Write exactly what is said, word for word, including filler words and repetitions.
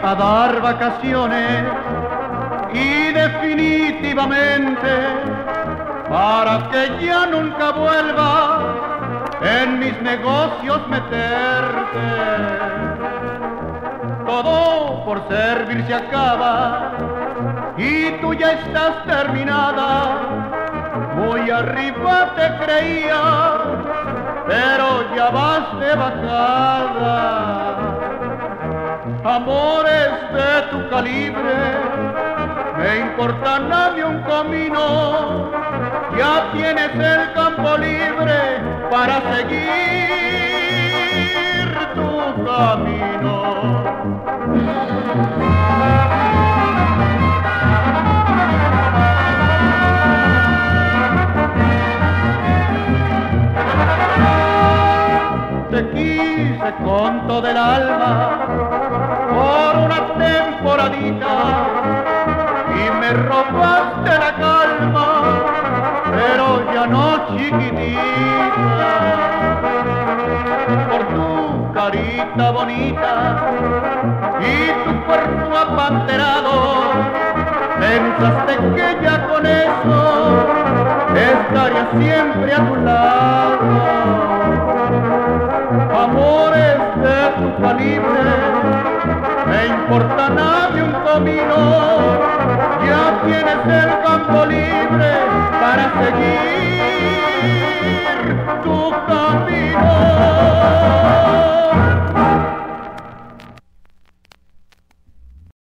para dar vacaciones y definitivamente para que ya nunca vuelva en mis negocios meterte. Todo por servir se acaba y tú ya estás terminada. Muy arriba te creía, pero ya vas de bajada. Amores de tu calibre, me importan a mí un comino. Ya tienes el campo libre para seguir tu camino. Te quise con todo el alma por una temporadita y me robaste la calma, pero ya no, chiquitita. Por tu carita bonita y tu cuerpo apanterado, pensaste que ya con eso estaría siempre a tu lado. Amores de tu calibre, me importan a mí un comino. Ya tienes el campo libre para seguir tu camino.